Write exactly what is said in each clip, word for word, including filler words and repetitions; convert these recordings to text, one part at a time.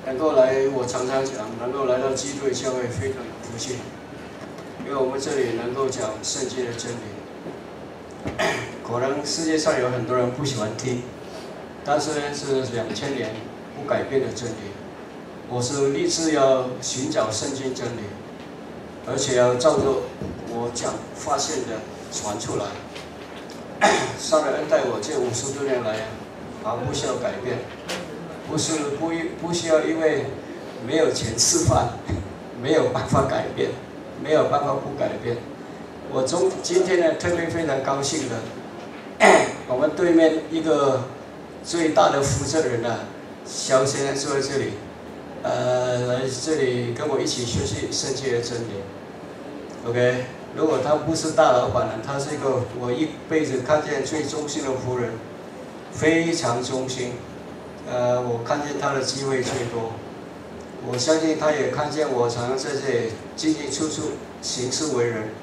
能够来，我常常讲，能够来到基督教会非常有福气，因为我们这里能够讲圣经的真理。可能世界上有很多人不喜欢听，但是呢，是两千年不改变的真理。我是立志要寻找圣经真理，而且要照着我讲发现的传出来。上帝恩待我这五十多年来啊，不需要改变。 不是不不需要，因为没有钱吃饭，没有办法改变，没有办法不改变。我中今天呢，特别非常高兴的，我们对面一个最大的负责人呢，肖先生坐在这里，呃，来这里跟我一起学习圣经的真理。OK， 如果他不是大老板呢，他是一个我一辈子看见最忠心的仆人，非常忠心。 呃，我看见他的机会最多，我相信他也看见我常常在这里进进出出，行事为人。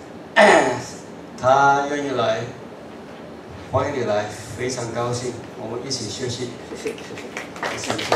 他愿意来，欢迎你来，非常高兴，我们一起学习。谢谢，谢谢。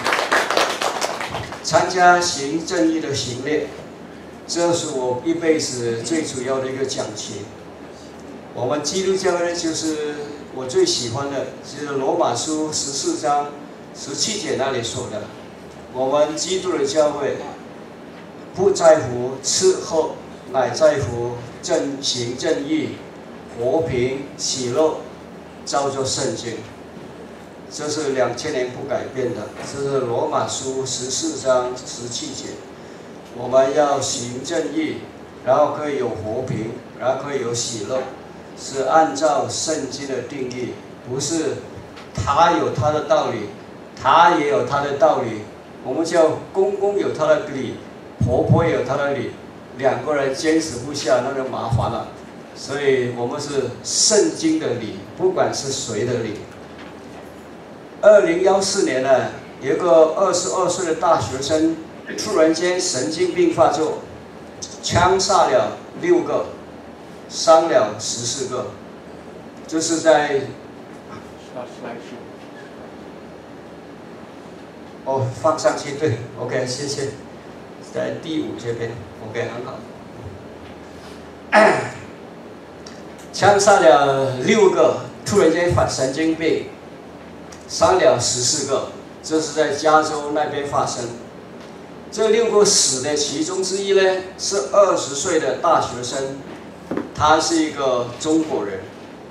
参加行正义的行列，这是我一辈子最主要的一个讲题。我们基督教呢，就是。 我最喜欢的就是罗马书十四章十七节那里说的，我们基督的教会不在乎吃喝，乃在乎正行正义、和平、喜乐，照着圣经。这是两千年不改变的，这是罗马书十四章十七节。我们要行正义，然后可以有和平，然后可以有喜乐。 是按照圣经的定义，不是他有他的道理，他也有他的道理。我们叫公公有他的理，婆婆也有他的理，两个人坚持不下，那就麻烦了。所以我们是圣经的理，不管是谁的理。二零幺四年呢，有一个二十二岁的大学生突然间神经病发作，枪杀了六个。 伤了十四个，就是在哦放上去对 ，OK 谢谢，在第五这边 OK 很好。枪杀了六个，突然间发神经病，伤了十四个，这是在加州那边发生。这六个死的其中之一呢，是二十岁的大学生。 他是一个中国人。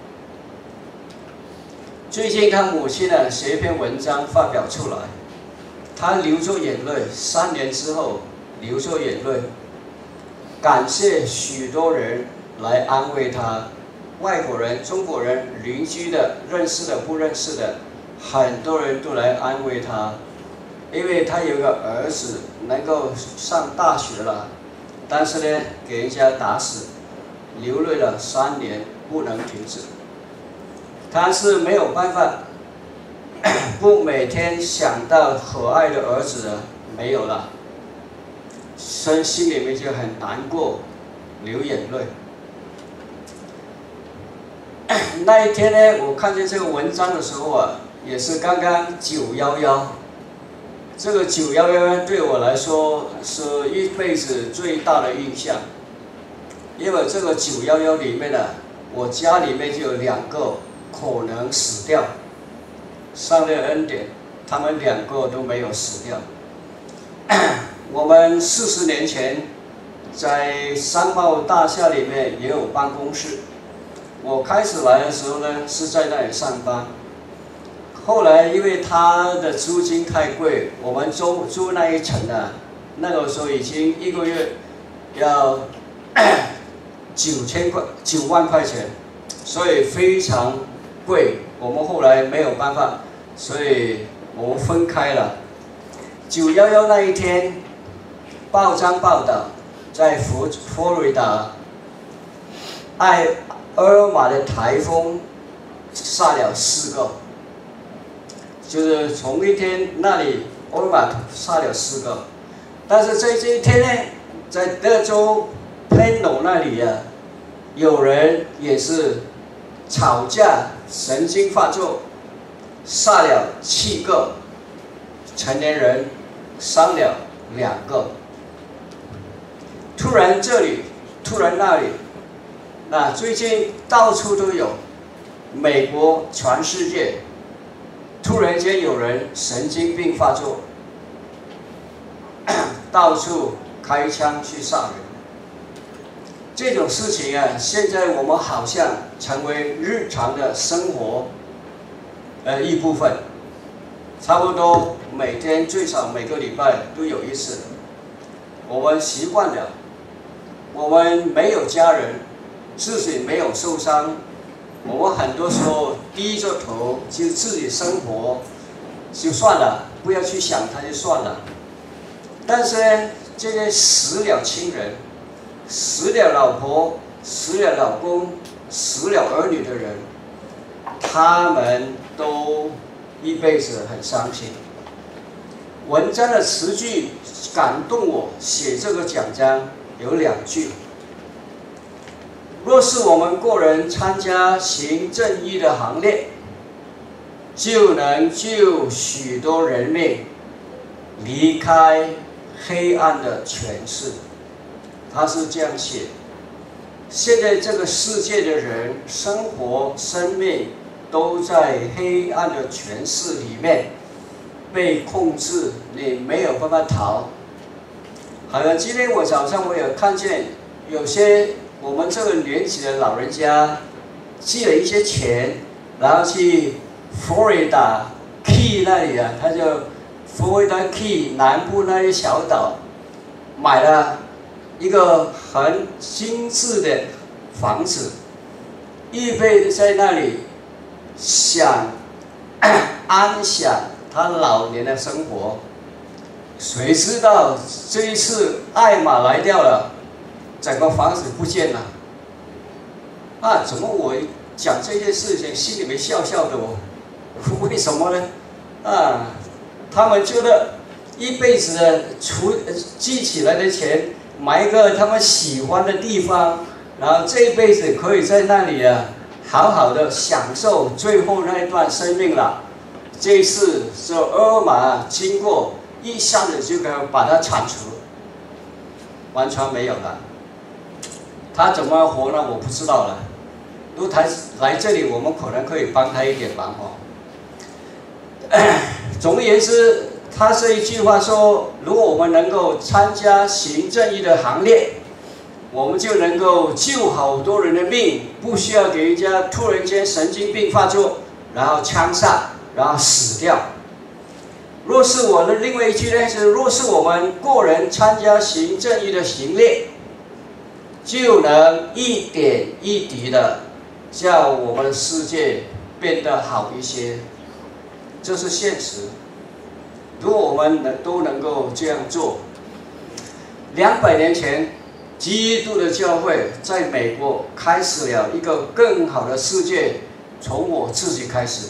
最近他母亲呢写一篇文章发表出来，他流着眼泪，三年之后流着眼泪，感谢许多人来安慰他，外国人、中国人、邻居的、认识的、不认识的，很多人都来安慰他，因为他有个儿子能够上大学了，但是呢给人家打死。 流泪了三年，不能停止。他是没有办法，不每天想到可爱的儿子没有了，心心里面就很难过，流眼泪。那一天呢，我看见这个文章的时候啊，也是刚刚九一一。这个九一一对我来说是一辈子最大的印象。 因为这个九一一里面呢，我家里面就有两个可能死掉，上帝恩典，他们两个都没有死掉。我们四十年前在商贸大厦里面也有办公室，我开始来的时候呢是在那里上班，后来因为它的租金太贵，我们租租那一层呢，那个时候已经一个月要。九千块九万块钱，所以非常贵。我们后来没有办法，所以我们分开了。九一一那一天，报章报道，在佛佛罗里达，艾厄尔玛的台风杀了四个，就是同一天那里厄尔玛杀了四个，但是在这一天呢，在德州。 Plano 那里啊，有人也是吵架，神经发作，杀了七个成年人， 伤了两个。突然这里，突然那里，那最近到处都有，美国全世界，突然间有人神经病发作，到处开枪去杀人。这种事情啊，现在我们好像成为日常的生活，呃一部分，差不多每天最少每个礼拜都有一次，我们习惯了。我们没有家人，自己没有受伤，我们很多时候低着头就自己生活，就算了，不要去想它就算了。但是呢，这些死了亲人、死了老婆、死了老公、死了儿女的人，他们都一辈子很伤心。文章的词句感动我，写这个讲章。有两句：若是我们个人参加行正义的行列，就能救许多人命，离开黑暗的权势。他是这样写。现在这个世界的人生活、生命都在黑暗的权势里面被控制，你没有办法逃。好像今天我早上我有看见有些我们这个年纪的老人家寄了一些钱，然后去佛罗里达 Key 那里啊，他就佛罗里达 Key 南部那些小岛买了一个很精致的房子，预备在那里想安享他老年的生活。谁知道这一次艾玛来掉了，整个房子不见了。啊，怎么我讲这件事情心里面笑笑的哦？为什么呢？啊，他们觉得一辈子的储积起来的钱，买一个他们喜欢的地方，然后这一辈子可以在那里啊，好好的享受最后那一段生命了。这一次这厄玛经过。一下子就该把它铲除，完全没有了。他怎么活呢？我不知道了。如果他来这里，我们可能可以帮他一点忙哦。总而言之，他这一句话说：如果我们能够参加行正义的行列，我们就能够救好多人的命，不需要给人家突然间神经病发作，然后枪杀，然后死掉。若是我的另外一句呢是：若是我们个人参加行正义的行列，就能一点一滴的叫我们的世界变得好一些。这是现实。如果我们能都能够这样做，两百年前，基督的教会在美国开始了一个更好的世界，从我自己开始。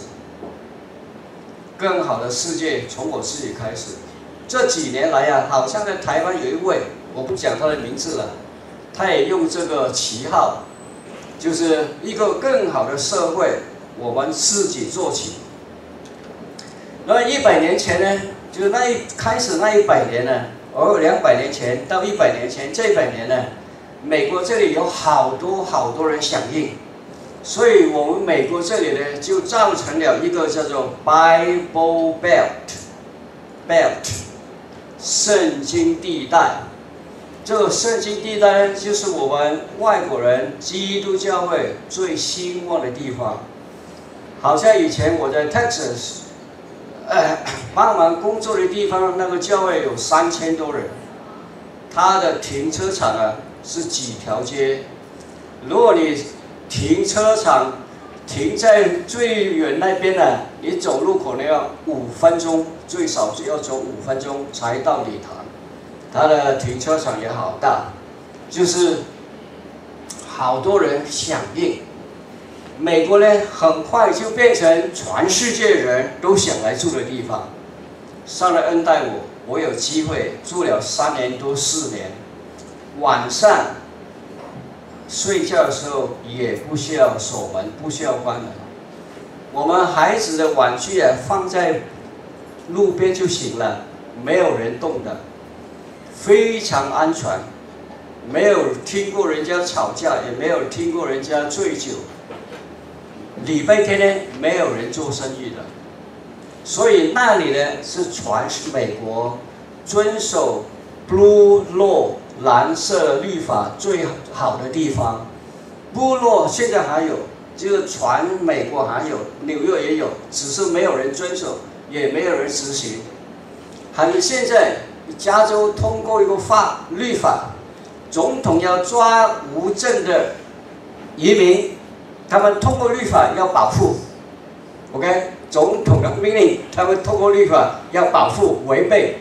更好的世界从我自己开始。这几年来啊，好像在台湾有一位，我不讲他的名字了，他也用这个旗号，就是一个更好的社会，我们自己做起。那么一百年前呢，就是那一开始那一百年呢，而两百年前到一百年前这一百年呢，美国这里有好多好多人响应。所以我们美国这里呢，就造成了一个叫做 Bible Belt，Belt， 圣经地带。这个圣经地带呢，就是我们外国人基督教会最兴旺的地方。好像以前我在 Texas， 呃，帮忙工作的地方，那个教会有三千多人，它的停车场啊是几条街。如果你停车场停在最远那边呢，你走路可能要五分钟，最少就要走五分钟才到礼堂。它的停车场也好大，就是好多人响应。美国呢，很快就变成全世界人都想来住的地方。上帝恩待我，我有机会住了三年多四年，晚上睡觉的时候也不需要锁门，不需要关门。我们孩子的玩具啊放在路边就行了， 没有人动的，非常安全，没有听过人家吵架，也没有听过人家醉酒。礼拜天呢，没有人做生意的，所以那里呢是全美国遵守 Blue Law 蓝色律法最好的地方。Blue Law 现在还有，就是全美国还有，纽约也有，只是没有人遵守，也没有人执行。很现在加州通过一个法律法，总统要抓无证的移民，他们通过律法要保护 ，OK？ 总统的命令，他们通过律法要保护，违背。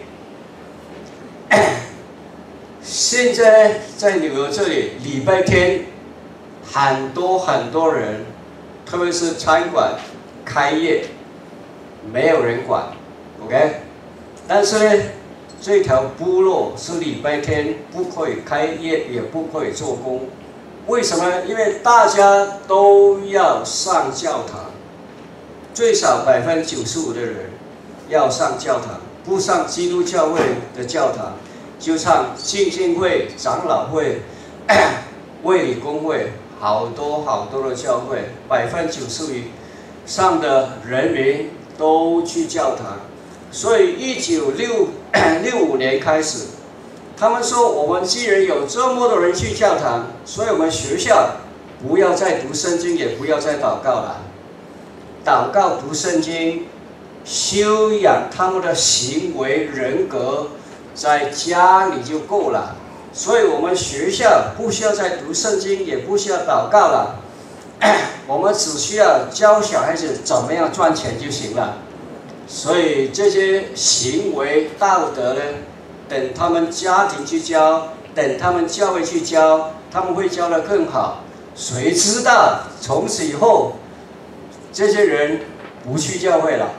现在在纽约这里，礼拜天很多很多人，特别是餐馆开业，没有人管 ，OK？ 但是呢，这条部落是礼拜天不可以开业，也不可以做工。为什么？因为大家都要上教堂，最少百分之九十五的人要上教堂，不上基督教会的教堂，就上浸信会、长老会、卫理公会，好多好多的教会，百分之九十以上的人民都去教堂。所以，一九六六五年开始，他们说，我们既然有这么多人去教堂，所以我们学校不要再读圣经，也不要再祷告了。祷告、读圣经，修养他们的行为人格，在家里就够了。所以我们学校不需要再读圣经，也不需要祷告了。我们只需要教小孩子怎么样赚钱就行了。所以这些行为道德呢，等他们家庭去教，等他们教会去教，他们会教得更好。谁知道从此以后，这些人不去教会了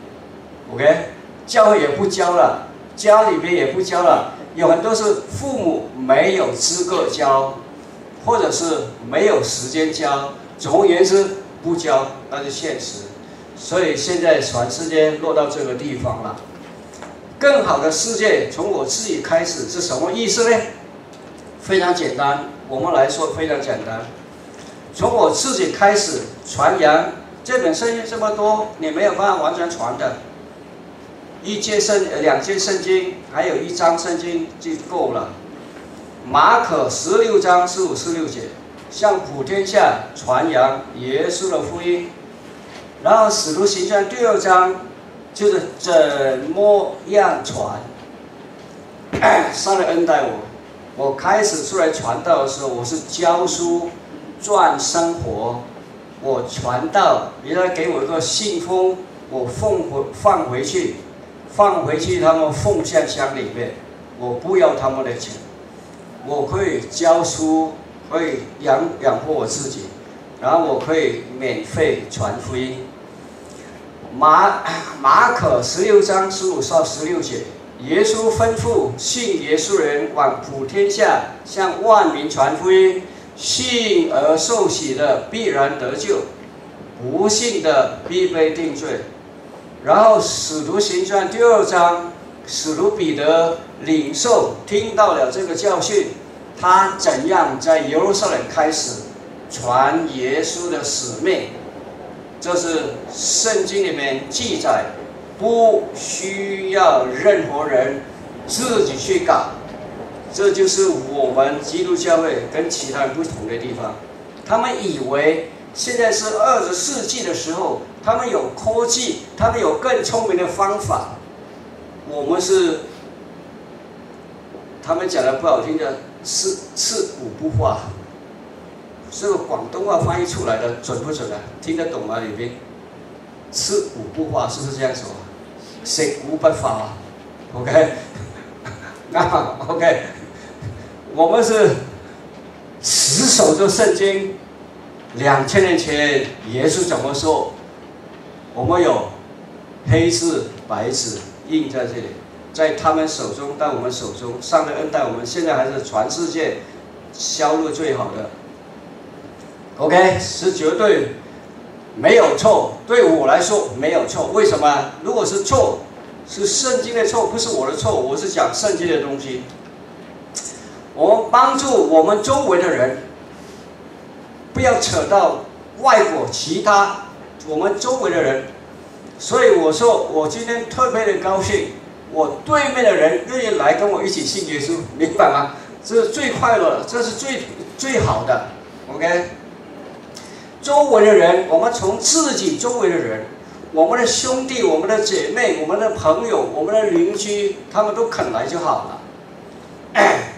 ，OK， 教会也不教了，家里边也不教了，有很多是父母没有资格教，或者是没有时间教，总而言之不教，那是现实。所以现在全世界落到这个地方了。更好的世界从我自己开始是什么意思呢？非常简单，我们来说非常简单。从我自己开始传扬，这本圣经这么多，你没有办法完全传的。一节圣，两节圣经，还有一章圣经就够了。马可十六章十五、十六节，向普天下传扬耶稣的福音。然后使徒行传第二章就是怎么样传。上帝恩待我，我开始出来传道的时候，我是教书赚生活。我传道，人家给我一个信封，我放回放回去，放回去他们奉献箱里面，我不要他们的钱，我可以教书，可以养养活我自己，然后我可以免费传福音。马马可十六章十五到十六节，耶稣吩咐信耶稣人往普天下向万民传福音，信而受洗的必然得救，不信的必被定罪。然后使徒行传第二章，使徒彼得领受听到了这个教训，他怎样在耶路撒冷开始传耶稣的使命。这是圣经里面记载，不需要任何人自己去搞。这就是我们基督教会跟其他人不同的地方。他们以为现在是二十世纪的时候，他们有科技，他们有更聪明的方法。我们是，他们讲的不好听的，是吃五不化。这个广东话翻译出来的准不准啊？听得懂吗？里面吃五不化是不是这样说？食五不化 ，OK， 那 OK， 我们是死守着圣经。两千年前耶稣怎么说？我们有黑字白字印在这里，在他们手中，在我们手中，上帝恩待我们，现在还是全世界销路最好的。OK， 是绝对没有错，对我来说没有错。为什么？如果是错， 是圣经的错，不是我的错，我是讲圣经的东西。我们帮助我们周围的人，不要扯到外国其他我们周围的人。所以我说，我今天特别的高兴，我对面的人愿意来跟我一起信耶稣，明白吗？这是最快乐的，这是最最好的。OK， 周围的人，我们从自己周围的人，我们的兄弟、我们的姐妹、我们的朋友、我们的邻居，他们都肯来就好了。哎，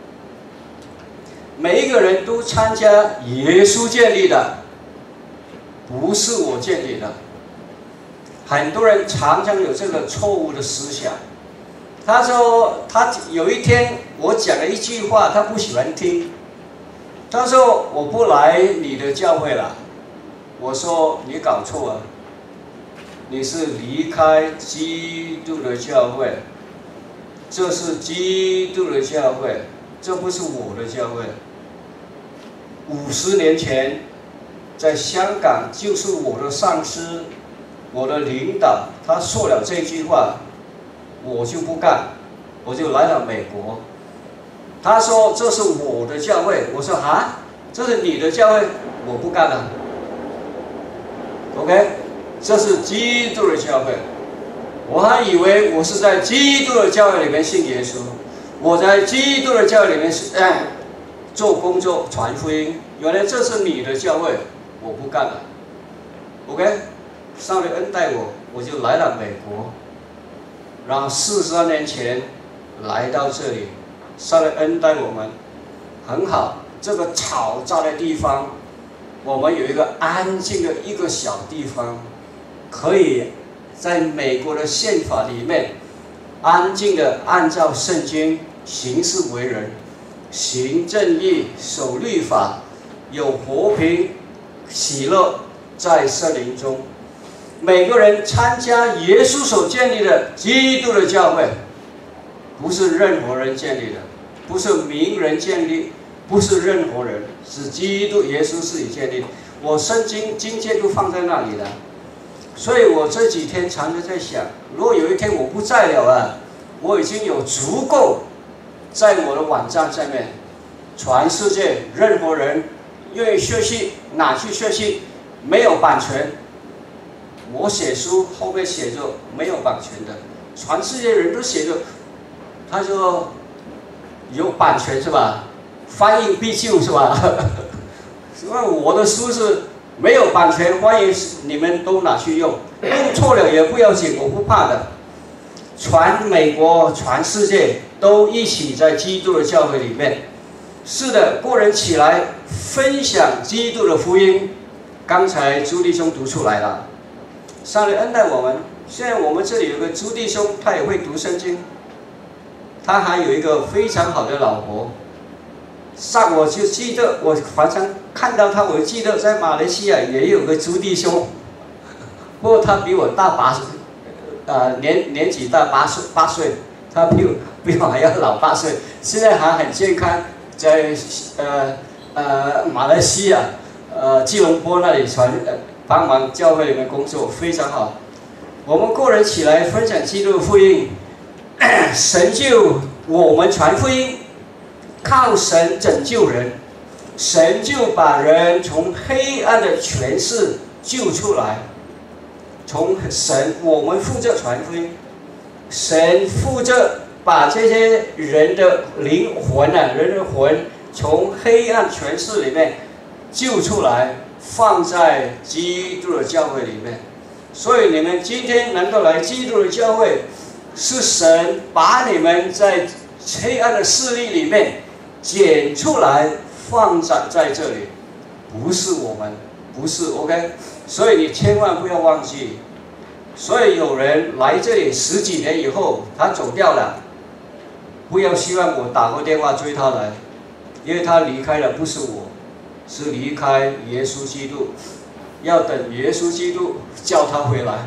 每一个人都参加耶稣建立的，不是我建立的。很多人常常有这个错误的思想。他说，他有一天我讲了一句话，他不喜欢听。他说：“我不来你的教会了。”我说：“你搞错了，你是离开基督的教会，这是基督的教会，这不是我的教会。五十年前，在香港，就是我的上司。”我的领导他说了这句话，我就不干，我就来了美国。他说这是我的教会，我说啊，这是你的教会，我不干了。OK， 这是基督的教会。我还以为我是在基督的教会里面信耶稣，我在基督的教会里面是、哎、做工作传福音。原来这是你的教会，我不干了。OK。上帝恩待我，我就来了美国。然后四十二年前来到这里，上帝恩待我们，很好。这个嘈杂的地方，我们有一个安静的一个小地方，可以在美国的宪法里面，安静的按照圣经行事为人，行正义，守律法，有和平、喜乐在圣灵中。每个人参加耶稣所建立的基督的教会，不是任何人建立的，不是名人建立，不是任何人，是基督耶稣自己建立的。我圣经经节都放在那里了，所以我这几天常常在想，如果有一天我不在了啊，我已经有足够在我的网站上面，全世界任何人愿意学习哪去学习，没有版权。我写书后面写着没有版权的，全世界人都写着，他说有版权是吧？翻译必究是吧？因为我的书是没有版权，欢迎你们都拿去用，用错了也不要紧，我不怕的。全美国、全世界都一起在基督的教会里面。是的，个人起来分享基督的福音。刚才朱弟兄读出来了。上帝恩待我们，现在我们这里有个朱弟兄，他也会读圣经，他还有一个非常好的老婆。上我就记得，我常常看到他，我记得在马来西亚也有个朱弟兄，不过他比我大八岁，呃年年纪大八岁八岁，他比我比我还要老八岁，现在还很健康，在呃呃马来西亚呃吉隆坡那里传。呃帮忙教会里面工作非常好。我们个人起来分享基督的福音，神救我们传福音，靠神拯救人，神就把人从黑暗的权势救出来。从神，我们负责传福音，神负责把这些人的灵魂啊，人的魂从黑暗权势里面救出来。放在基督的教会里面，所以你们今天能够来基督的教会，是神把你们在黑暗的势力里面捡出来，放在在这里，不是我们，不是 OK， 所以你千万不要忘记。所以有人来这里十几年以后，他走掉了，不要希望我打个电话追他来，因为他离开了，不是我。是离开耶稣基督，要等耶稣基督叫他回来。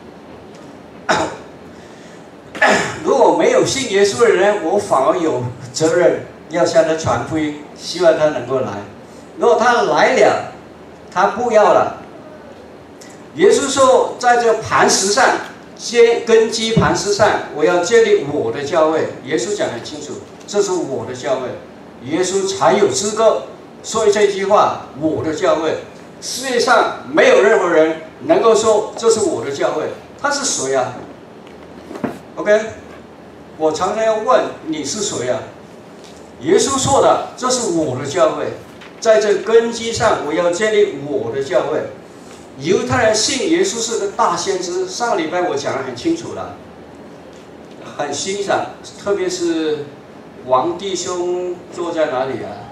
如果没有信耶稣的人，我反而有责任要向他传福音，希望他能够来。如果他来了，他不要了。耶稣说，在这磐石上建根基磐石上，我要建立我的教会。耶稣讲得很清楚，这是我的教会，耶稣才有资格说这句话。我的教会，世界上没有任何人能够说这是我的教会。他是谁啊 ？OK， 我常常要问你是谁啊？耶稣说的，这是我的教会，在这根基上，我要建立我的教会。犹太人信耶稣是个大先知，上个礼拜我讲得很清楚了，很欣赏，特别是王弟兄坐在哪里啊？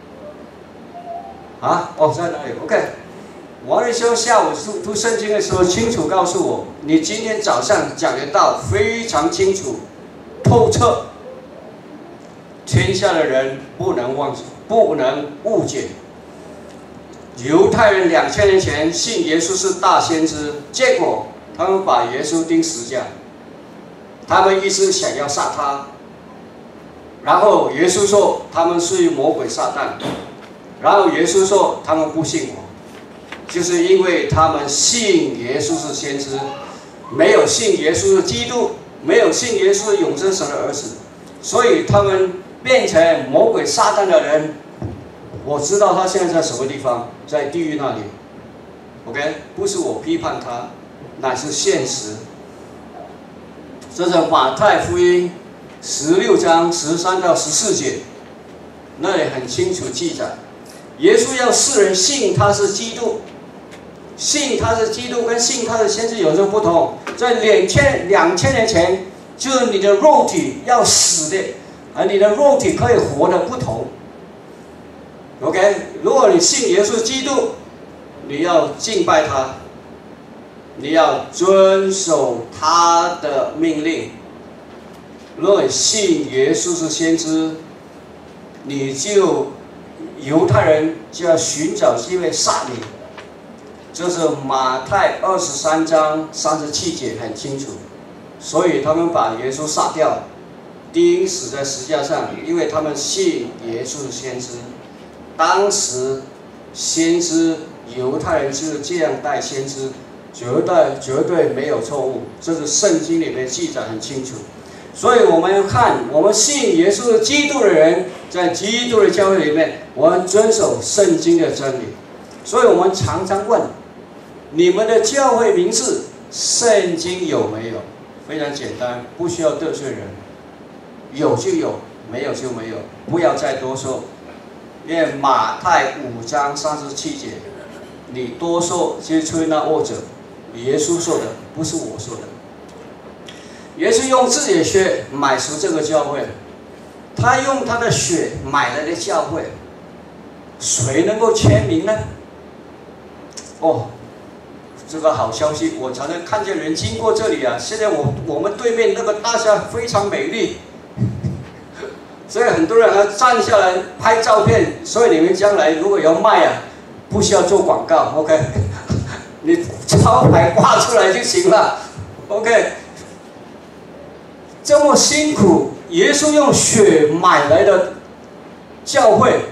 啊，哦，在哪里 ？OK， 王弟兄下午读读圣经的时候，清楚告诉我，你今天早上讲的道非常清楚、透彻，天下的人不能忘记，不能误解。犹太人两千年前信耶稣是大先知，结果他们把耶稣钉十字架，他们一直想要杀他，然后耶稣说他们是魔鬼撒旦，然后耶稣说他们不信我，就是因为他们信耶稣是先知，没有信耶稣是基督，没有信耶稣是永生神的儿子，所以他们变成魔鬼撒旦的人。我知道他现在在什么地方，在地狱那里。OK， 不是我批判他，乃是现实。这是马太福音十六章十三到十四节，那里很清楚记载，耶稣要世人信他是基督，信他是基督跟信他是先知有什么不同？在两千两千年前，就是你的肉体要死的，而你的肉体可以活的不同。OK， 如果你信耶稣基督，你要敬拜他，你要遵守他的命令。如果你信耶稣是先知，你就犹太人就要寻找机会杀你。这是马太二十三章三十七节很清楚，所以他们把耶稣杀掉，钉死在十字架上，因为他们信耶稣是先知。当时先知犹太人就是这样带先知，绝对绝对没有错误，这是圣经里面记载很清楚。所以我们要看，我们信耶稣是基督的人，在基督的教会里面，我们遵守圣经的真理。所以我们常常问，你们的教会名字圣经有没有？非常简单，不需要得罪人，有就有，没有就没有，不要再多说。因为马太五章三十七节，你多说就吹那恶者。耶稣说的，不是我说的。耶稣用自己的血买赎这个教会，他用他的血买来的教会，谁能够签名呢？哦，这个好消息，我常常看见人经过这里啊。现在我我们对面那个大厦非常美丽。所以很多人还站下来拍照片，所以你们将来如果要卖啊，不需要做广告 ，OK， 你招牌挂出来就行了 ，OK。这么辛苦，耶稣用血买来的教会，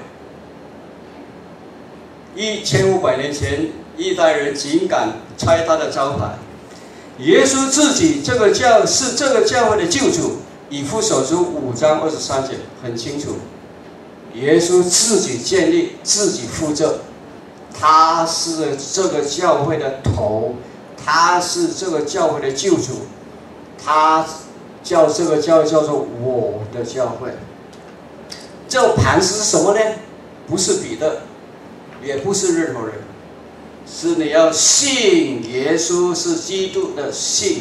一千五百年前，一代人竟敢拆他的招牌。耶稣自己这个教是这个教会的救主。以弗所书五章二十三节很清楚，耶稣自己建立，自己负责，他是这个教会的头，他是这个教会的救主，他叫这个教会叫做我的教会。这个磐石是什么呢？不是彼得，也不是任何人，是你要信耶稣是基督的信。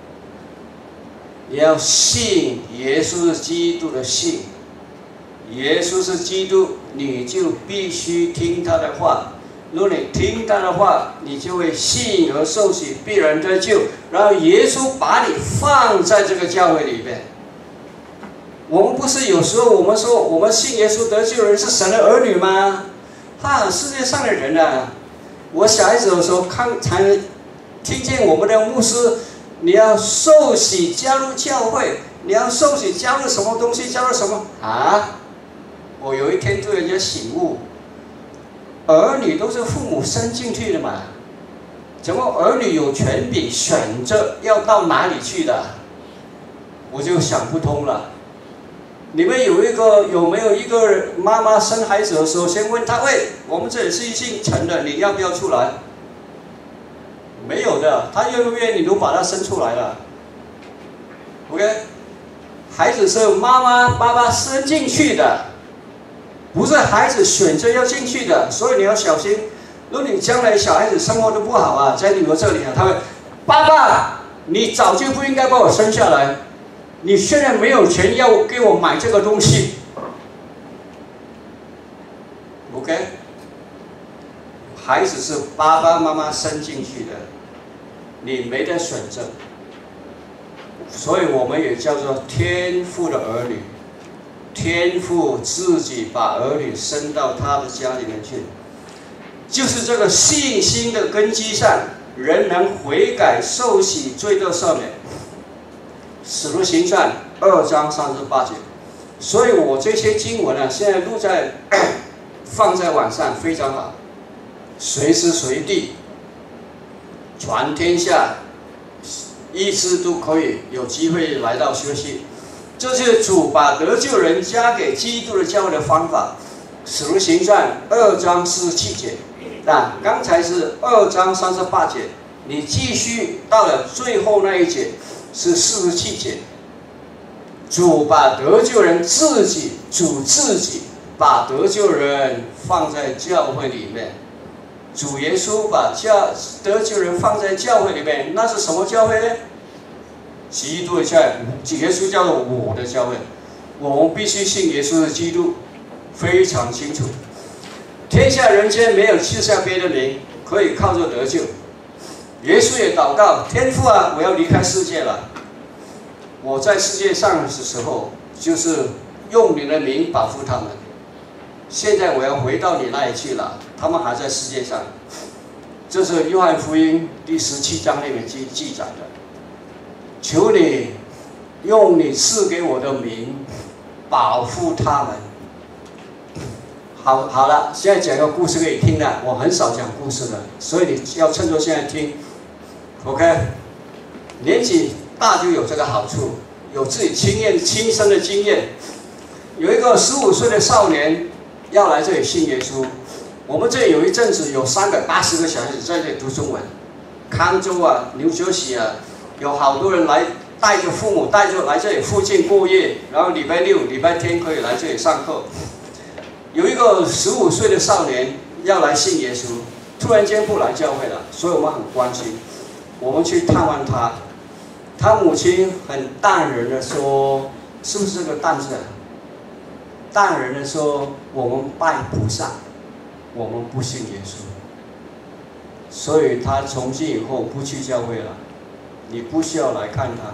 也要信耶稣是基督的信，耶稣是基督，你就必须听他的话。如果你听他的话，你就会信而受洗，必然得救。然后耶稣把你放在这个教会里面。我们不是有时候我们说我们信耶稣得救的人是神的儿女吗？哈，世界上的人啊，我小孩子的时候看才听见我们的牧师。你要受洗加入教会，你要受洗加入什么东西？加入什么啊？我有一天对人家醒悟，儿女都是父母生进去的嘛， 怎么儿女有权柄选择要到哪里去的？我就想不通了。你们有一个有没有一个妈妈生孩子的时候，先问他：喂，我们这里是姓陈的，你要不要出来？没有的，他愿不愿意你都把他生出来了。OK， 孩子是妈妈爸爸生进去的，不是孩子选择要进去的，所以你要小心。如果你将来小孩子生活的不好啊，在女儿这里啊，他会，爸爸，你早就不应该把我生下来，你现在没有钱要给我买这个东西。OK， 孩子是爸爸妈妈生进去的，你没得选择，所以我们也叫做天父的儿女。天父自己把儿女生到他的家里面去。就是这个信心的根基上，人能悔改受洗罪得赦免。使徒行传二章三十八节。所以我这些经文呢，现在录在放在网上非常好，随时随地，全天下医师都可以有机会来到学习。这是主把得救人加给基督的教会的方法。使徒行传二章四十七节。那刚才是二章三十八节，你继续到了最后那一节是四十七节。主把得救人自己，主自己把得救人放在教会里面。主耶稣把教得救人放在教会里面，那是什么教会呢？基督的教会，耶稣叫做我的教会。我们必须信耶稣的基督，非常清楚。天下人间没有赐下别的名，可以靠着得救。耶稣也祷告：天父啊，我要离开世界了。我在世界上的时候，就是用你的名保护他们。现在我要回到你那里去了，他们还在世界上。这是约翰福音第十七章里面记记载的。求你用你赐给我的名保护他们。好，好了，现在讲个故事给你听了。我很少讲故事的，所以你要趁着现在听。OK， 年纪大就有这个好处，有自己经验、亲身的经验。有一个十五岁的少年要来这里信耶稣。我们这里有一阵子有三百八十个小孩子在这里读中文。康州啊、纽泽西啊，有好多人来带着父母带着来这里附近过夜，然后礼拜六、礼拜天可以来这里上课。有一个十五岁的少年要来信耶稣，突然间不来教会了，所以我们很关心。我们去探望他，他母亲很淡然的说：“是不是这个淡字？”淡然的说：“我们拜菩萨，我们不信耶稣。”所以他从今以后不去教会了。你不需要来看他。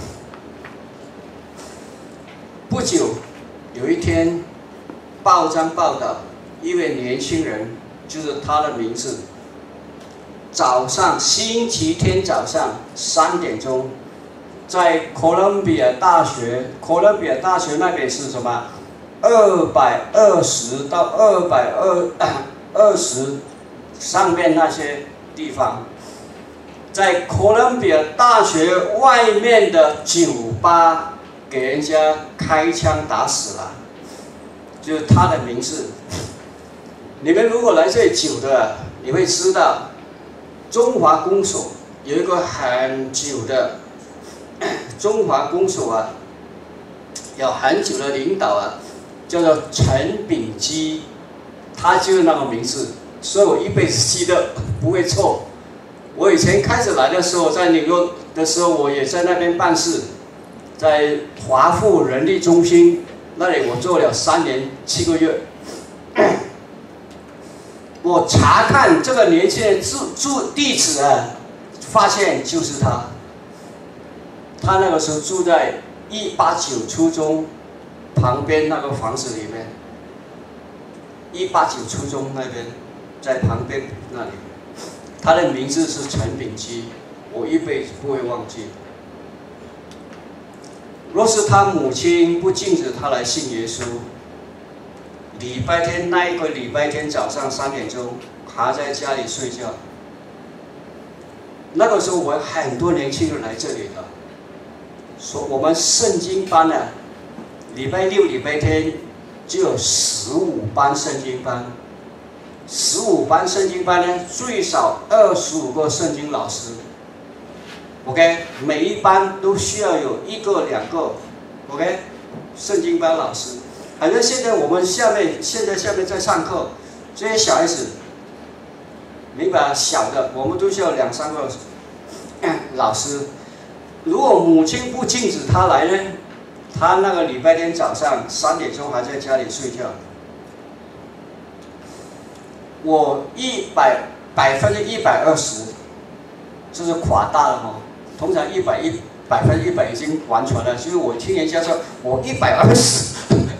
不久，有一天。报章报道，一位年轻人，就是他的名字。早上，星期天早上三点钟，在哥伦比亚大学，哥伦比亚大学那边是什么？二百二十到二百二二十上面那些地方，在哥伦比亚大学外面的酒吧，给人家开枪打死了。就是他的名字。你们如果来这里久的，你会知道，中华公所有一个很久的中华公所啊，有很久的领导啊，叫做陈炳基，他就是那个名字，所以我一辈子记得不会错。我以前开始来的时候，在纽约的时候，我也在那边办事，在华富人力中心。那里我做了三年七个月，我查看这个年轻人住住地址啊，发现就是他。他那个时候住在一八九初中旁边那个房子里面，一八九初中那边，在旁边那里。他的名字是陈炳基，我一辈子不会忘记。若是他母亲不禁止他来信耶稣，礼拜天那一个礼拜天早上三点钟还在家里睡觉， 那个时候我很多年轻人来这里的，说我们圣经班呢、啊，礼拜六、礼拜天就有十五班圣经班，十五班圣经班呢，最少二十五个圣经老师。OK， 每一班都需要有一个、两个 ，OK， 圣经班老师。反正现在我们下面现在下面在上课，这些小孩子，明白？小的我们都需要两三个老师。如果母亲不禁止他来呢，他那个礼拜天早上三点钟还在家里睡觉。我一百百分之一百二十，这是夸大了哈。通常一百一百分之一百已经完全了，所以我听人家说我一百二十，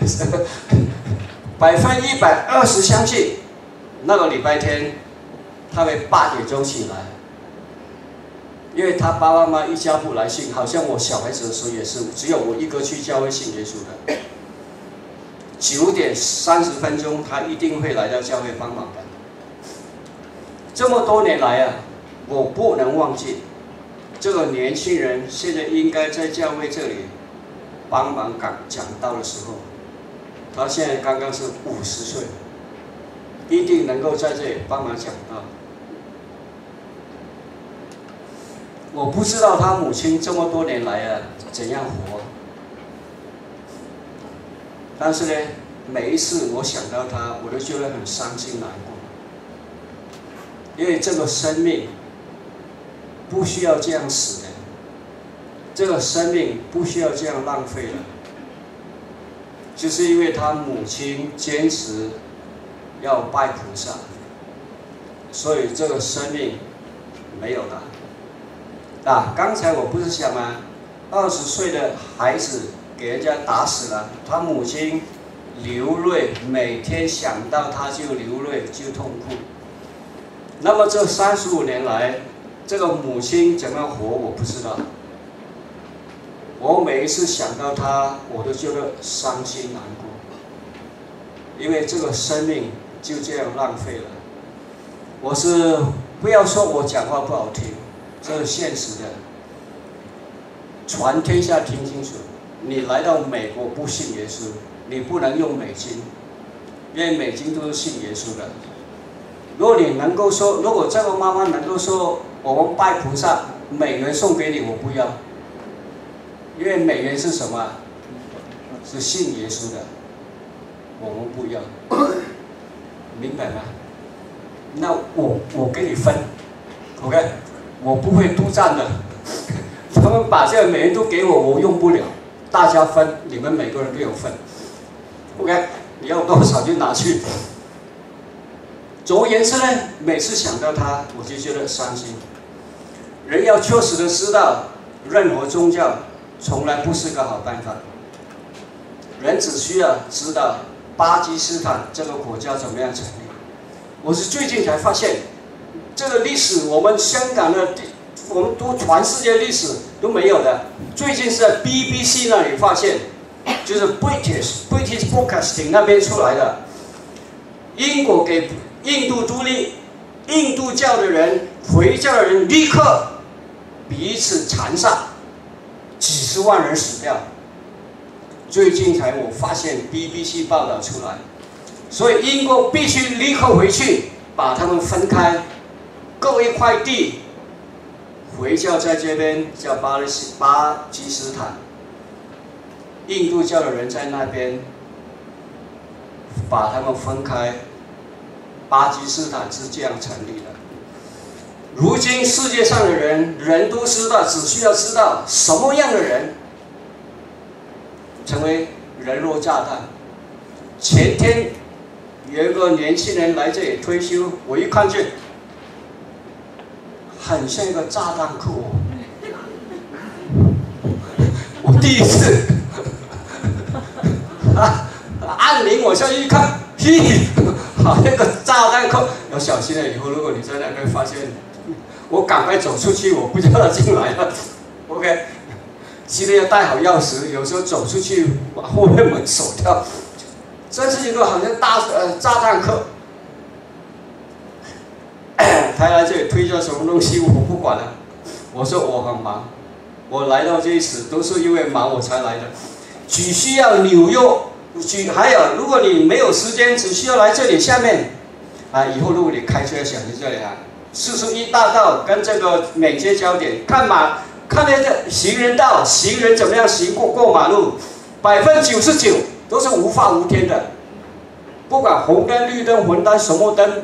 百分之一百二十相信那个礼拜天他会八点钟起来。因为他爸爸妈妈一家不来信，好像我小孩子的时候也是，只有我一个去教会信耶稣的。九点三十分钟，他一定会来到教会帮忙的。这么多年来啊，我不能忘记，这个年轻人现在应该在教会这里帮忙讲讲道的时候，他现在刚刚是五十岁，一定能够在这里帮忙讲道。我不知道他母亲这么多年来啊怎样活，但是呢，每一次我想到他，我都觉得很伤心难过，因为这个生命不需要这样死的，这个生命不需要这样浪费了，就是因为他母亲坚持要拜菩萨，所以这个生命没有了。啊，刚才我不是讲吗？二十岁的孩子给人家打死了，他母亲流泪，每天想到他就流泪，就痛苦。那么这三十五年来，这个母亲怎么活，我不知道。我每一次想到他，我都觉得伤心难过，因为这个生命就这样浪费了。我是不要说我讲话不好听。这是现实的，全天下听清楚。你来到美国不信耶稣，你不能用美金，因为美金都是信耶稣的。如果你能够说，如果这个妈妈能够说，我们拜菩萨，美元送给你，我不要，因为美元是什么？是信耶稣的，我们不要，明白吗？那我我给你分 ，OK。我不会独占的，他们把这个美元都给我，我用不了，大家分，你们每个人都有分 ，OK， 你要多少就拿去。总而言之呢，每次想到他，我就觉得伤心。人要确实的知道，任何宗教从来不是个好办法。人只需要知道巴基斯坦这个国家怎么样成立。我是最近才发现。这个历史，我们香港的，我们都全世界历史都没有的。最近是在 B B C 那里发现，就是 British British Broadcasting 那边出来的。英国给印度独立，印度教的人、回教的人立刻彼此残杀，几十万人死掉。最近才我发现 B B C 报道出来，所以英国必须立刻回去把他们分开。各一块地，回教在这边叫巴勒斯巴基斯坦，印度教的人在那边，把他们分开。巴基斯坦是这样成立的。如今世界上的人，人都知道，只需要知道什么样的人成为人肉炸弹。前天有一个年轻人来这里退休，我一看见。很像一个炸弹客，我第一次啊，按铃我下去一看，嘿，好那个炸弹客，要小心了。以后如果你在那边发现，我赶快走出去，我不叫他进来了。OK， 记得要带好钥匙，有时候走出去把后面门锁掉。这是一个好像大呃炸弹客。他来这里推销什么东西，我不管了。 我说我很忙，我来到这一次都是因为忙我才来的，只需要纽约，只还有如果你没有时间，只需要来这里下面，啊，以后如果你开车想去这里啊，四十一大道跟这个美街交点看马，看那个行人道，行人怎么样行过过马路，百分之九十九都是无法无天的，不管红灯、绿灯、红灯什么灯，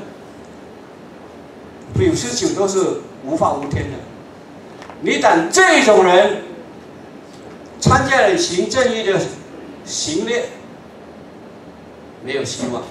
九十九都是无法无天的。你等这种人参加了行正义的行列，没有希望。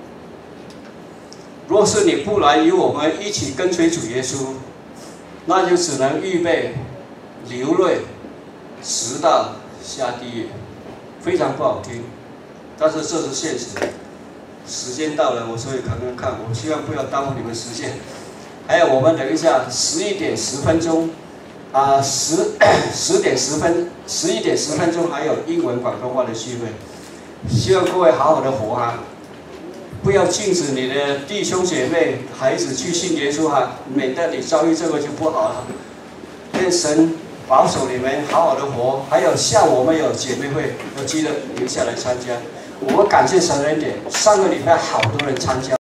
若是你不来与我们一起跟随主耶稣，那就只能预备流泪，直到下地狱，非常不好听，但是这是现实。时间到了，我所以看看看，我希望不要耽误你们时间。还有，我们等一下十一点十分钟，啊，十十点十分，十一点十分钟还有英文广东话的聚会，希望各位好好的活哈。不要禁止你的弟兄姐妹、孩子去信耶稣哈，免得你遭遇这个就不好了。愿神保守你们好好的活。还有下午我们有姐妹会，要记得留下来参加。我们感谢神恩典，上个礼拜好多人参加。